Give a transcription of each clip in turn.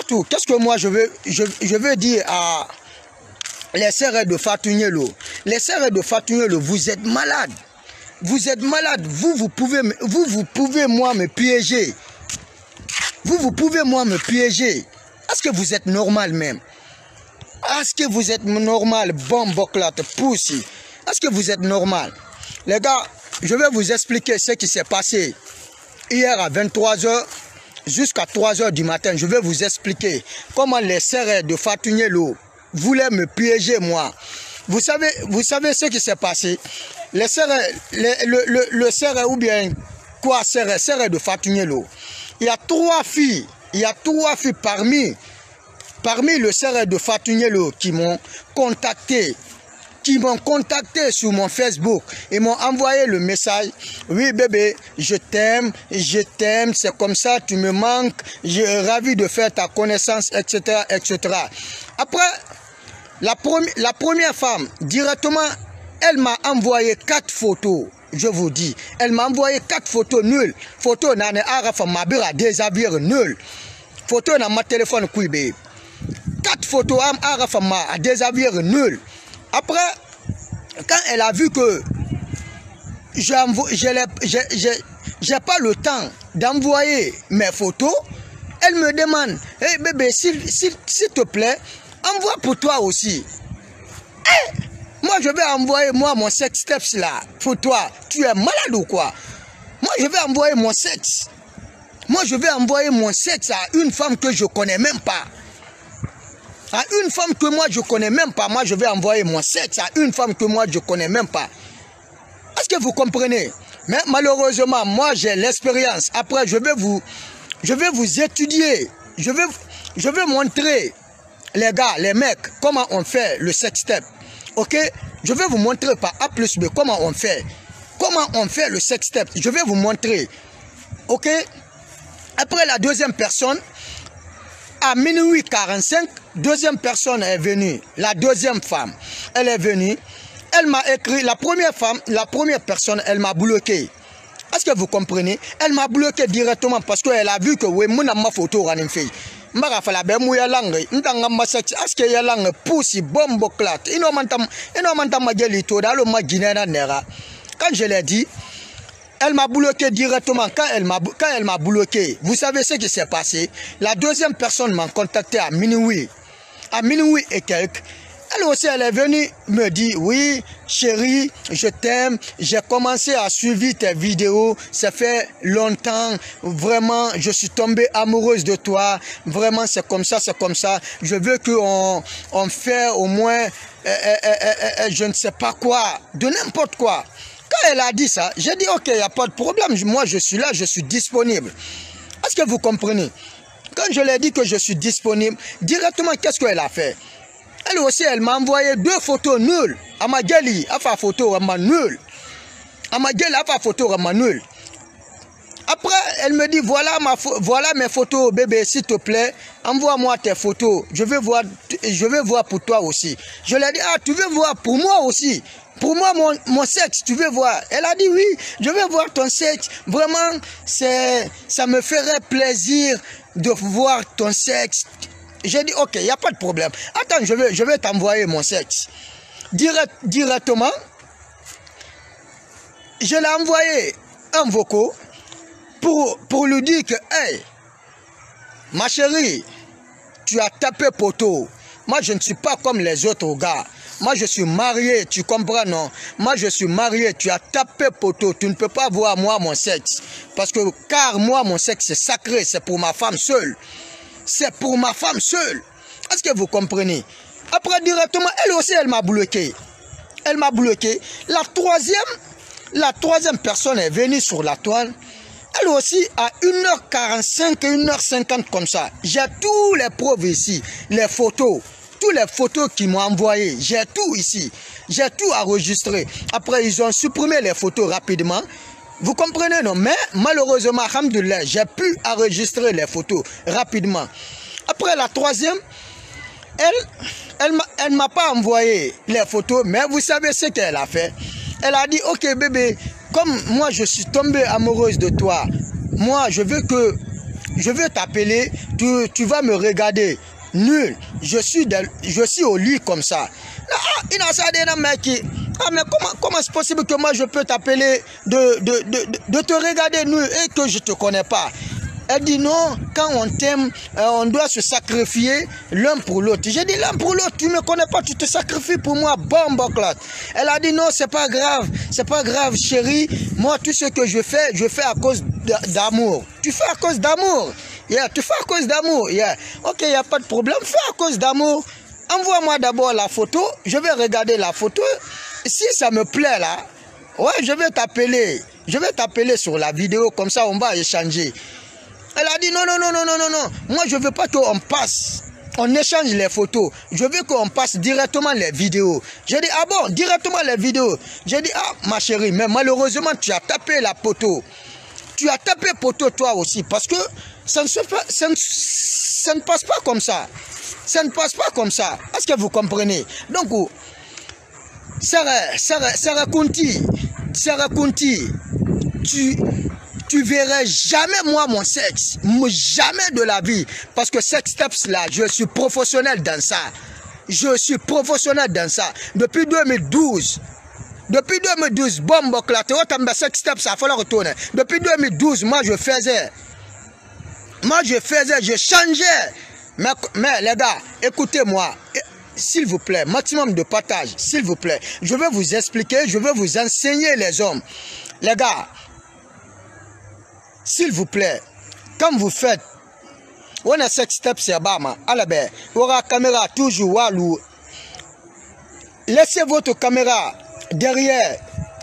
surtout, qu'est-ce que moi je veux dire à les sœurs de Fatou Nielo? Les sœurs de Fatou Nielo, vous êtes malades. Vous êtes malades. Vous pouvez moi me piéger. Vous pouvez moi me piéger. Est-ce que vous êtes normal même? Est-ce que vous êtes normal? Bon, boclate, poussi. Est-ce que vous êtes normal? Les gars, je vais vous expliquer ce qui s'est passé hier à 23 h jusqu'à 3 h du matin. Je vais vous expliquer comment les sœurs de Fatou Nielo voulaient me piéger moi. Vous savez ce qui s'est passé? Les sœurs, le sœur ou bien quoi, sœur de Fatou Nielo. Il y a 3 filles. Il y a 3 filles parmi le sœur de Fatou Nielo qui m'ont contacté. Sur mon Facebook et m'ont envoyé le message. Oui bébé, je t'aime, c'est comme ça, tu me manques, je suis ravi de faire ta connaissance, etc. etc. Après, la première femme, directement, elle m'a envoyé 4 photos. Je vous dis, elle m'a envoyé 4 photos nulles. Photos n'a ma bira désavir nul. Photos dans ma téléphone kuibe. 4 photos à désavir nul. Après, quand elle a vu que j'ai pas le temps d'envoyer mes photos, elle me demande, hey bébé, s'il te plaît, envoie pour toi aussi. Hey, moi je vais envoyer mon sexteps là pour toi. Tu es malade ou quoi? Moi je vais envoyer mon sexe. Moi je vais envoyer mon sexe à une femme que je connais même pas. À une femme que moi je connais même pas, moi je vais envoyer mon sexe à une femme que moi je connais même pas. Est-ce que vous comprenez? Mais malheureusement, moi j'ai l'expérience. Après je vais vous étudier. Je vais montrer les gars, les mecs, comment on fait le sextep. Ok? Je vais vous montrer par A plus B comment on fait. Comment on fait le sextep. Je vais vous montrer. Ok? Après la deuxième personne, à minuit 45, deuxième personne est venue. La deuxième femme, elle est venue. Elle m'a écrit, la première personne, elle m'a bloqué. Est-ce que vous comprenez? Elle m'a bloqué directement parce qu'elle a vu que oui, mon ma photo en fait. Mara fala be mu ya langue, ntanga masex, est-ce que ya langue poussi bombo clat. Ino manta mageli to dalo maginena nera. Quand je l'ai dit, elle m'a bloqué directement. Quand elle m'a bloqué, vous savez ce qui s'est passé? La deuxième personne m'a contacté à minuit. À minuit et quelques. Elle aussi, elle est venue me dire, oui, chérie, je t'aime. J'ai commencé à suivre tes vidéos. Ça fait longtemps. Vraiment, je suis tombée amoureuse de toi. Vraiment, c'est comme ça, c'est comme ça. Je veux qu'on fait au moins, je ne sais pas quoi, de n'importe quoi. Quand elle a dit ça, j'ai dit, ok, il n'y a pas de problème. Moi, je suis là, je suis disponible. Est-ce que vous comprenez? Quand je lui ai dit que je suis disponible, directement, qu'est-ce qu'elle a fait? Elle aussi, elle m'a envoyé 2 photos nulles. Amageli a fait photo vraiment nulle. Amageli a fait photo vraiment nulle. Après, elle me dit, voilà mes photos, bébé, s'il te plaît, envoie-moi tes photos. Je veux voir pour toi aussi. Je lui ai dit, ah, tu veux voir pour moi aussi? Pour moi, mon sexe, tu veux voir? Elle a dit, oui, je veux voir ton sexe. Vraiment, ça me ferait plaisir de voir ton sexe. J'ai dit, ok, il n'y a pas de problème. Attends, je vais t'envoyer mon sexe. Directement, je l'ai envoyé un vocal pour lui dire que, hey, ma chérie, tu as tapé poteau. Moi, je ne suis pas comme les autres gars. Moi, je suis marié, tu comprends, non? Moi, je suis marié, tu as tapé poteau. Tu ne peux pas voir moi mon sexe. Car moi, mon sexe, c'est sacré, c'est pour ma femme seule. C'est pour ma femme seule. Est-ce que vous comprenez? Après, directement, elle aussi, elle m'a bloqué. Elle m'a bloqué. La troisième personne est venue sur la toile. Elle aussi, à 1h45 et 1h50 comme ça. J'ai tous les preuves ici. Les photos. Toutes les photos qu'ils m'ont envoyées. J'ai tout ici. J'ai tout enregistré. Après, ils ont supprimé les photos rapidement. Vous comprenez, non? Mais malheureusement, alhamdoulilah, j'ai pu enregistrer les photos rapidement. Après la troisième, elle m'a pas envoyé les photos, mais vous savez ce qu'elle a fait? Elle a dit, ok bébé, comme moi je suis tombée amoureuse de toi, moi je veux que je vais t'appeler, tu vas me regarder. Nul. Je suis au lit comme ça. Il a ça mec. Ah, mais comment c'est possible que moi je peux t'appeler de te regarder nul et que je ne te connais pas? Elle dit non, quand on t'aime, on doit se sacrifier l'un pour l'autre. J'ai dit l'un pour l'autre, tu ne me connais pas, tu te sacrifies pour moi, bombe clotte. Elle a dit non, c'est pas grave chérie. Moi, tout ce que je fais à cause d'amour. Tu fais à cause d'amour. Yeah, tu fais à cause d'amour. Yeah. Ok, il n'y a pas de problème, fais à cause d'amour. Envoie-moi d'abord la photo, je vais regarder la photo. Si ça me plaît là, ouais, je vais t'appeler. Je vais t'appeler sur la vidéo, comme ça on va échanger. Elle a dit non. Moi, je ne veux pas qu'on passe. On échange les photos. Je veux qu'on passe directement les vidéos. J'ai dit, ah bon, directement les vidéos. J'ai dit, ah, ma chérie, mais malheureusement, tu as tapé la poteau. Tu as tapé poteau toi aussi. Parce que ça ne passe pas comme ça. Ça ne passe pas comme ça. Est-ce que vous comprenez? Donc, Sarah Kunti, tu verrais jamais moi mon sexe, jamais de la vie, parce que sex steps là, je suis professionnel dans ça. Je suis professionnel dans ça depuis 2012. Depuis 2012, bombe claté, sex steps, ça faut le retourner. Depuis 2012, moi je changeais. Mais les gars, écoutez-moi. S'il vous plaît, maximum de partage, s'il vous plaît. Je vais vous expliquer, je vais vous enseigner les hommes. Les gars, s'il vous plaît, quand vous faites, on a sex steps, c'est bama, à la baie, aura caméra toujours walou. Laissez votre caméra derrière,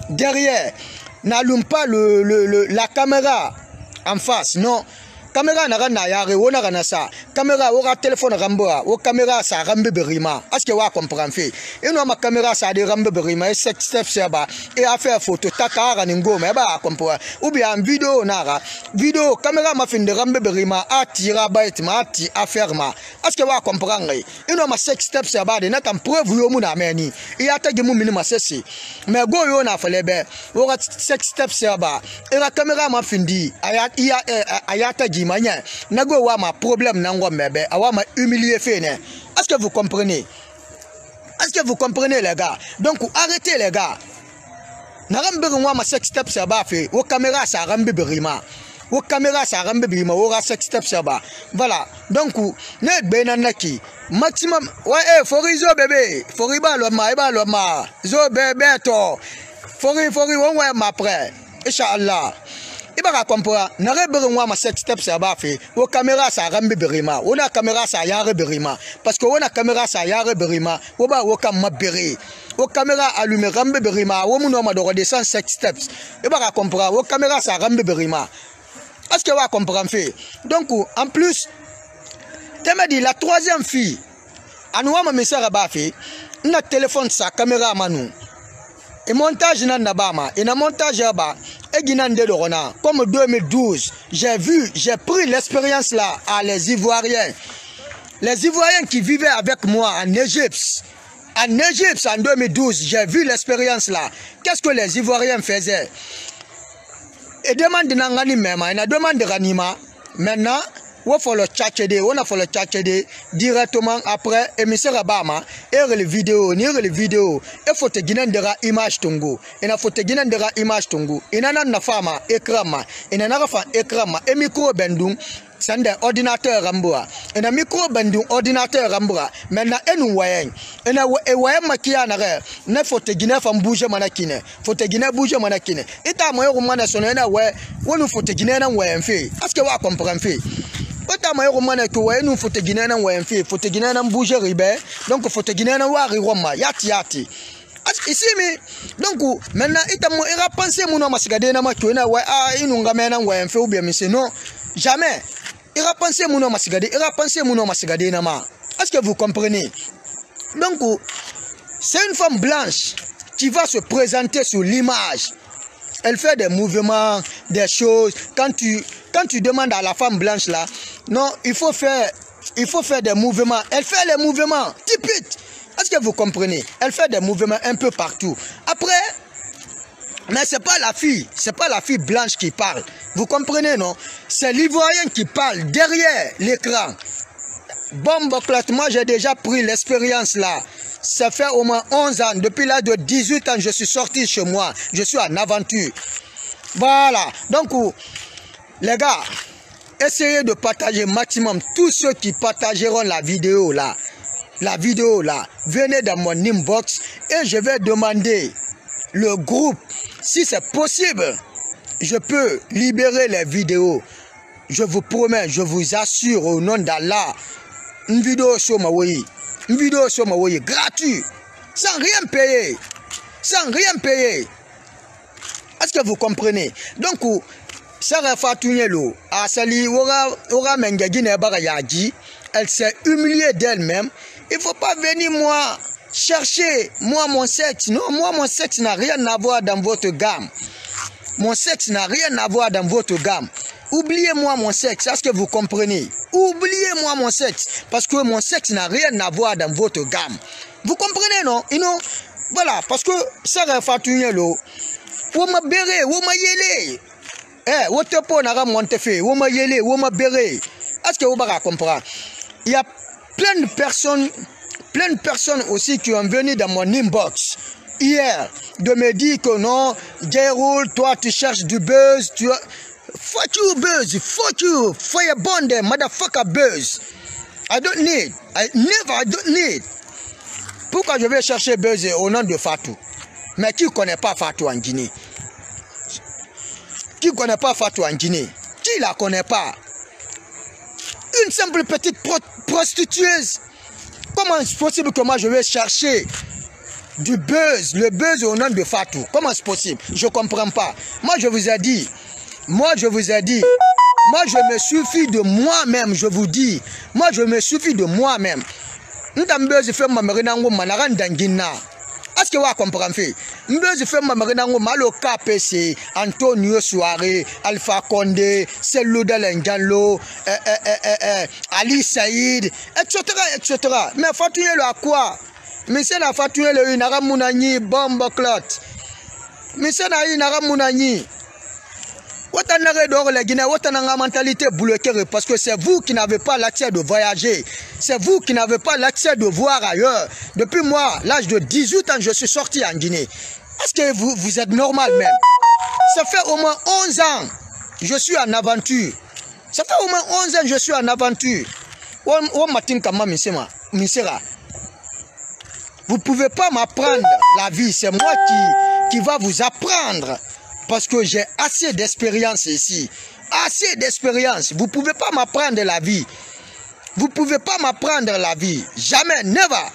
n'allume pas la caméra en face, non. Caméra n'a rien à yare, on a rien à ça. Caméra aura téléphone ramboa, ou caméra ça rambe berima. Est-ce que vous comprenez fait? Et nous ma caméra ça de rambe berima et sex step c'est bas et à faire photo tata raningo mais bah comprendre. Ou bien vidéo nara, vidéo caméra ma fin de rambe berima à tira bait ma ti affaire ma. Est-ce que vous comprenez? Et nous ma sex step c'est bas de n'a pas preuve yo mu na meni. Et à ta gemu minima ceci. Mais go yo na fallait be. Aura sex step c'est bas. Et la caméra ma fin di ayata manya nago wa ma problème nango mebe awa ma humilier fene. Est-ce que vous comprenez? Est-ce que vous comprenez les gars? Donc arrêtez les gars. Narambe wa ma sex step ça ba fait au caméra ça rambe berima. Au caméra ça rambe berima au sex step ça ba. Voilà. Donc ne benanaki maximum ouais forizo bébé. Foriba lo ma zo bébé to. Fori on ouais ma après. Inch'Allah. Iba comprendre n'arrête besoin ma sex step ça va faire au caméra ça rambe berima on a caméra ça yare berima parce que on a caméra ça yare berima on va au cam mabéré au caméra allumer rambe berima on nous ma de 100 sex steps iba comprendre au caméra ça rambe berima est-ce que vous comprenez fait donc en plus tu m'as dit la troisième fille anouama ma message ba fait notre téléphone ça caméra manu et montage nan bama et na montage ba comme 2012, j'ai pris l'expérience là à les Ivoiriens. Les Ivoiriens qui vivaient avec moi en Égypte. En Égypte en 2012, j'ai vu l'expérience là. Qu'est-ce que les Ivoiriens faisaient? Et demande n'angani même, il a demandé ranima. Maintenant, on faut le tchatcher directement après émission Abama et les vidéos et faut te guiner de la image tongo et na faut te guiner de la image tongo et na fama écran et na fa écran et micro bendung c'est un ordinateur ramboa et na micro bendung ordinateur ramboa maintenant enu wayen et na wayen makia na faut te guiner fa bouger manakine faut te guiner bouger manakine et ta moyo mana sono na ouais wonu faut te guiner na wayen fait est-ce que vous comprenez fait? Ota mayo romana ko wa nu foto guinéen na wa enfi foto guinéen na bouger ribe donc foto guinéen na wa roma yati ici mais donc maintenant itamo ira penser mon ma sigade na ma na wa inu ngame na wa enfi ou bien mais non jamais ira penser mon ma sigade na ma. Est-ce que vous comprenez? Donc c'est une femme blanche qui va se présenter sur l'image. Elle fait des mouvements, des choses. Quand tu demandes à la femme blanche là, non, il faut faire des mouvements. Elle fait les mouvements typiques. Est-ce que vous comprenez? Elle fait des mouvements un peu partout. Après, Mais c'est pas la fille blanche qui parle. Vous comprenez, non? C'est l'Ivoirien qui parle derrière l'écran. Bon, moi j'ai déjà pris l'expérience là. Ça fait au moins 11 ans. Depuis l'âge de 18 ans, je suis sorti chez moi. Je suis en aventure. Voilà. Donc, les gars, essayez de partager maximum. Tous ceux qui partageront la vidéo là, venez dans mon inbox et je vais demander le groupe. Si c'est possible, je peux libérer les vidéos. Je vous promets, je vous assure au nom d'Allah, une vidéo sur ma way, gratuit, sans rien payer. Est-ce que vous comprenez? Donc, Sarah Fatounyelo, Asali, Ora Mengagine Barayaji, elle s'est humiliée d'elle-même. Il ne faut pas venir moi chercher mon sexe. Non, mon sexe n'a rien à voir dans votre gamme. Mon sexe n'a rien à voir dans votre gamme. Oubliez-moi mon sexe, est-ce que vous comprenez? Oubliez-moi mon sexe, parce que mon sexe n'a rien à voir dans votre gamme. Vous comprenez, non? Voilà, parce que Sarah Fatounyelo, Woma bere, woma yele. Wotepo nara montefe, woma yele, woma bere. Est-ce que vous comprenez? Il y a plein de personnes aussi qui ont venu dans mon inbox hier de me dire que non, J-Roll, toi tu cherches du buzz, fuck you buzz, fuck you, firebomb them, motherfucker buzz. I don't need. Pourquoi je vais chercher buzz au nom de Fatou? Mais qui ne connaît pas Fatou en Guinée? Qui ne connaît pas Fatou en Guinée? Qui la connaît pas? Une simple petite prostitueuse. Comment est-ce possible que moi je vais chercher du buzz, le buzz au nom de Fatou? Comment c'est possible? Je ne comprends pas. Moi je vous ai dit, moi je me suffis de moi-même, je vous dis. Moi je me suffis de moi-même. Est-ce que vous comprenez? Nous faisons malo KPC, Antonio Soare, Alpha Condé, Selouda Lenjalo, Ali Saïd, etc. Mais Fatouye le à quoi? Mais c'est la Fatouye le Inara Mounani, bombe clot. Mais c'est la Inara Mounani. Votre mentalité bloquée parce que c'est vous qui n'avez pas l'accès de voyager. C'est vous qui n'avez pas l'accès de voir ailleurs. Depuis moi, l'âge de 18 ans, je suis sorti en Guinée. Est-ce que vous êtes normal même? Ça fait au moins 11 ans, je suis en aventure. Ça fait au moins 11 ans, je suis en aventure. Vous ne pouvez pas m'apprendre la vie. C'est moi qui va vous apprendre. Parce que j'ai assez d'expérience ici. Assez d'expérience. Vous ne pouvez pas m'apprendre la vie. Vous ne pouvez pas m'apprendre la vie. Jamais, never.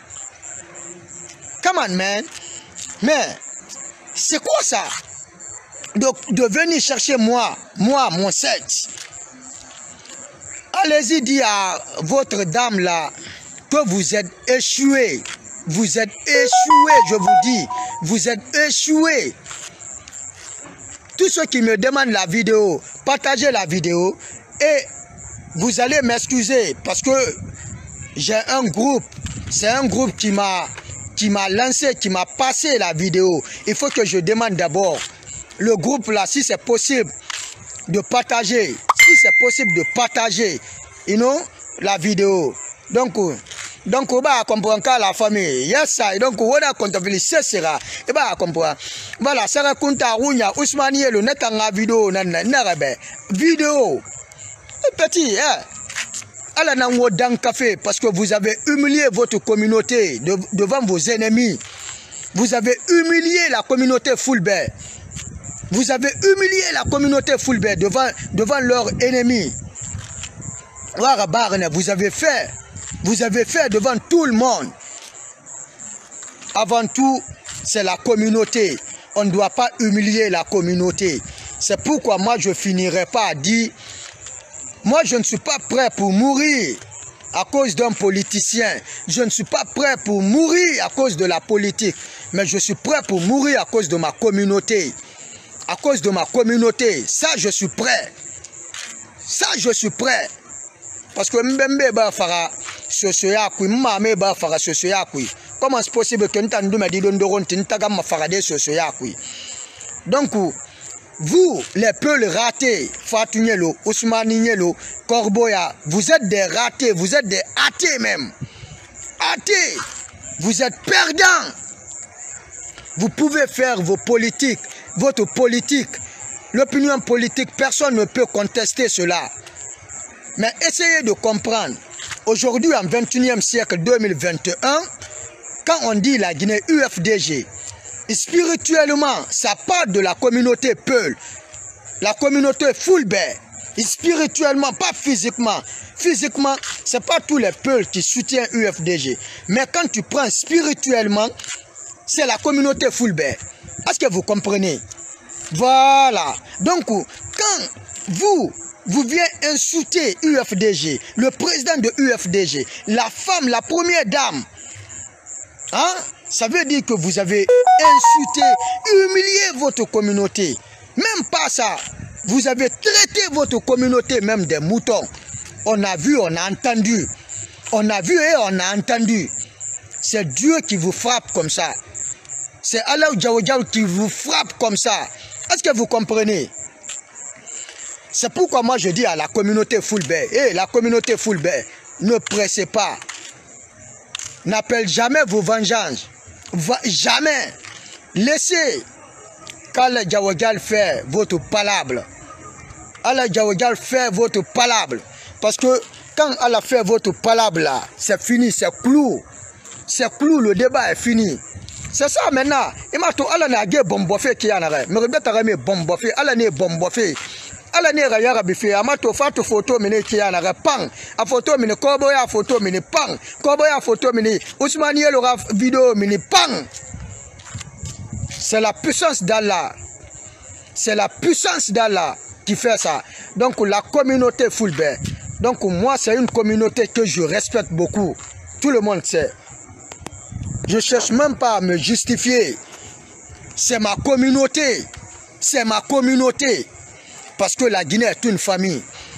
Come on, man. Mais, c'est quoi ça? De venir chercher moi, mon sexe. Allez-y dire à votre dame là que vous êtes échoué. Vous êtes échoué, je vous dis. Vous êtes échoué. Tous ceux qui me demandent la vidéo, partagez la vidéo et vous allez m'excuser parce que j'ai un groupe. C'est un groupe qui m'a lancé, qui m'a passé la vidéo. Il faut que je demande d'abord le groupe là, si c'est possible de partager. Si c'est possible de partager, la vidéo. Donc, on va comprendre la famille. Yes, donc, on va comprendre sera. Et va comprendre. Voilà, Sarah Kunta Rounia, Ousmane Yelo, Netanga vidéo, vidéo. Petit, allez dans le café parce que vous avez humilié votre communauté devant vos ennemis. Vous avez humilié la communauté Fulbert. Vous avez humilié la communauté Fulbert devant leurs ennemis. Vous avez fait. Vous avez fait devant tout le monde. Avant tout, c'est la communauté. On ne doit pas humilier la communauté. C'est pourquoi moi, je ne finirai pas à dire, moi, je ne suis pas prêt pour mourir à cause d'un politicien. Je ne suis pas prêt pour mourir à cause de la politique. Mais je suis prêt pour mourir à cause de ma communauté. À cause de ma communauté. Ça, je suis prêt. Ça, je suis prêt. Parce que comment c'est possible que nous me dit Donc, vous, les peuls ratés, Fatou Nielo, Ousmane Nielo, Corboya, vous êtes des ratés, vous êtes des athées même. Athées, vous êtes perdants. Vous pouvez faire vos politiques, votre politique, l'opinion politique, personne ne peut contester cela. Mais essayez de comprendre. Aujourd'hui, en 21e siècle 2021, quand on dit la Guinée UFDG, spirituellement, ça part de la communauté Peul, la communauté Fulbert. Spirituellement, pas physiquement. Physiquement, ce n'est pas tous les Peuls qui soutiennent UFDG. Mais quand tu prends spirituellement, c'est la communauté Fulbert. Est-ce que vous comprenez? Voilà. Donc, quand vous venez insulter UFDG, le président de UFDG, la femme, la première dame, hein, ça veut dire que vous avez insulté, humilié votre communauté. Même pas ça. Vous avez traité votre communauté même des moutons. On a vu, on a entendu. On a vu et on a entendu. C'est Dieu qui vous frappe comme ça. C'est Allah Djawadjaou qui vous frappe comme ça. Est-ce que vous comprenez? C'est pourquoi moi je dis à la communauté Fulbert, la communauté Fulbert, ne pressez pas. N'appelle jamais vos vengeances. Jamais. Laissez qu'Allah Djawadjal fait votre palabre. Allah Djawadjal fait votre palabre. Parce que quand Allah fait votre palabre là, c'est fini, c'est clou. C'est clou, le débat est fini. C'est ça maintenant. Il m'a dit, Allah n'a pas bombofé qui en a. Mais regarde, Allah n'a bombofé. Allah n'a bombofé. Allah n'a rien fait. Amato fait photo mine qui en a. Pang. A photo mine Koboya photo mine pang. Koboya photo mine Ousmane Nielo vidéo mine pang. C'est la puissance d'Allah. C'est la puissance d'Allah qui fait ça. Donc la communauté Fulbert. Donc moi c'est une communauté que je respecte beaucoup. Tout le monde sait. Je ne cherche même pas à me justifier. C'est ma communauté. C'est ma communauté. Parce que la Guinée est une famille.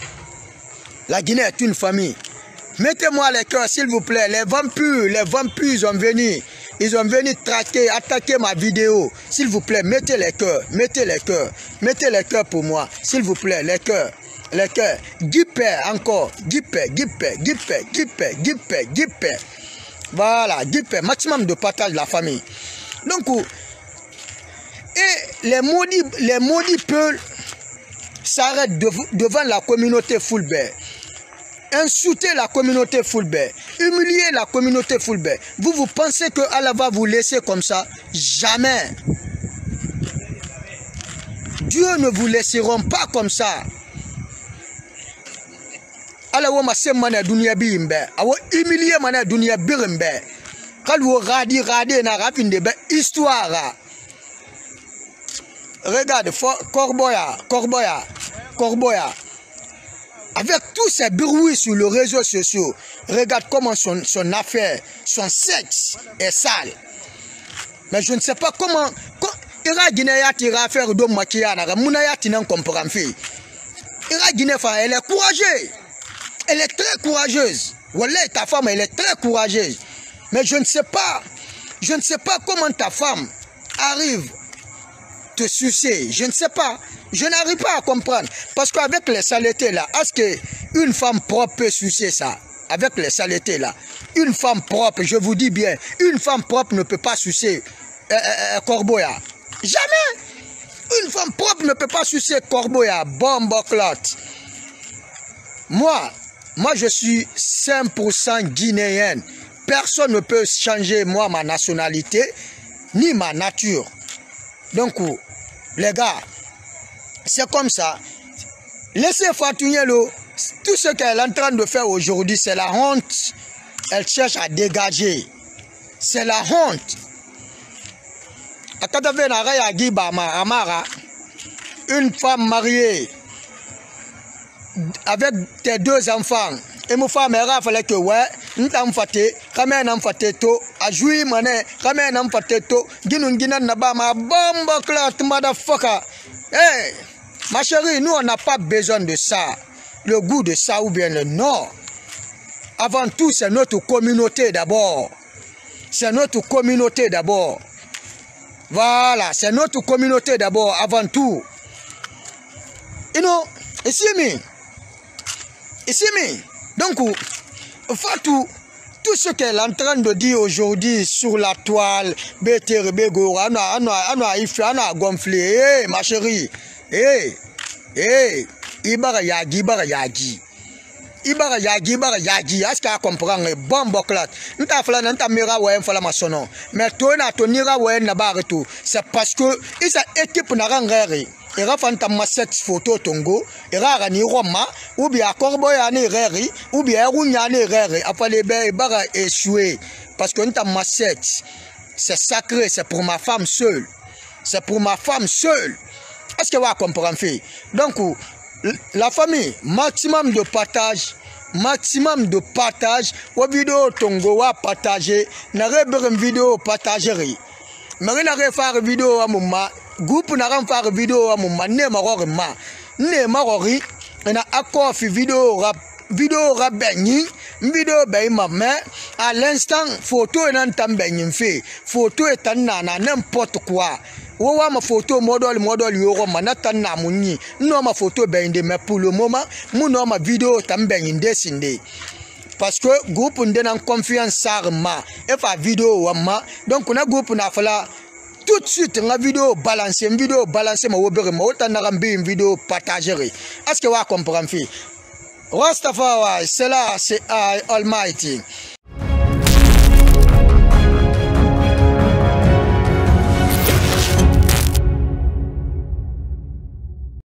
La Guinée est une famille. Mettez-moi les cœurs, s'il vous plaît. Les vampires sont venus. Ils ont venu traquer, attaquer ma vidéo. S'il vous plaît, mettez les cœurs. Mettez les cœurs. Mettez les cœurs pour moi. S'il vous plaît, les cœurs. Les cœurs. Guipé encore. Guipé. Voilà, maximum de partage de la famille. Donc, et les maudits Peuls s'arrêtent devant la communauté Fulbert. Insulter la communauté Fulbert. Humilier la communauté Fulbert. Vous pensez que Allah va vous laisser comme ça? Jamais. Dieu ne vous laisseront pas comme ça. Allah wa masse mana dunia bi mbe awo humilier mana dunia bir mbe kalwo radi na rafin de histoire. Regarde Corboya avec tous ces bruits sur les réseaux sociaux. Regarde comment son affaire, son sexe est sale. Mais je ne sais pas comment Ira Guinée ira faire de maquillage. Mounaya tinan comprend fait. Ira Guinée elle est courageuse. Elle est très courageuse. Wallah, ta femme, elle est très courageuse. Mais je ne sais pas comment ta femme arrive te sucer. Je ne sais pas. Je n'arrive pas à comprendre. Parce qu'avec les saletés là, est-ce qu'une femme propre peut sucer ça? Avec les saletés là. Une femme propre, je vous dis bien, une femme propre ne peut pas sucer Corboya. Jamais. Une femme propre ne peut pas sucer Corboya. Bomboclotte. Moi, je suis 100% guinéenne. Personne ne peut changer, moi, ma nationalité, ni ma nature. Donc, les gars, c'est comme ça. Laissez Fatou Nielo. Tout ce qu'elle est en train de faire aujourd'hui, c'est la honte. Elle cherche à dégager. C'est la honte. Une femme mariée avec tes deux enfants. Et mon femme a fallu que ouais, nous t'en faté, ramène en faté to, a joué mané, ramène en faté to, guinou naba ma bombe clotte motherfucker. Hey, ma chérie, nous on n'a pas besoin de ça, le goût de ça ou bien le non. Avant tout, c'est notre communauté d'abord. C'est notre communauté d'abord. Voilà, c'est notre communauté d'abord, avant tout. You know, ici, donc, Fatou, tout ce qu'elle est en train de dire aujourd'hui sur la toile, BTR, Bego, Ana gonflé, ma chérie, Ibara Yagi, est-ce qu'elle comprend? Bon, boclat. Nous t'avons mira ouais, fala maçonnon. Mais toi, na tonira ouais, na barretou. C'est parce que, ils a équipe n'a rien. Il a fait un masset photo tongo, il a rani Roma, ou bien Corboyane Reri, ou bien Rouniane Reri, après les bains, il a échoué. Parce que nous t'avons masset. C'est sacré, c'est pour ma femme seule. C'est pour ma femme seule. Est-ce que vous comprenez? Donc, la famille, maximum de partage, aux vidéos tongo à partager, n'a pas une vidéo partagerie. Mais n'a pas faire vidéo à mon groupe n'a pas faire vidéo à mon ne marori, on a accord vidéo rabeni, vidéo bay maman, à l'instant photo est en tambeni fait, photo est en n'importe quoi. Ouwa ma photo modèle yoro manata na muni no ma photo bende mais pour le moment mon ma vidéo tambende sinde parce que groupe ndena en confiance sarma et fa vidéo wama donc on a groupe na fala tout de suite la vidéo balancer ma wobere ma autant na rambi une vidéo partager est-ce que vous comprenez Rastafari c'est là c'est Almighty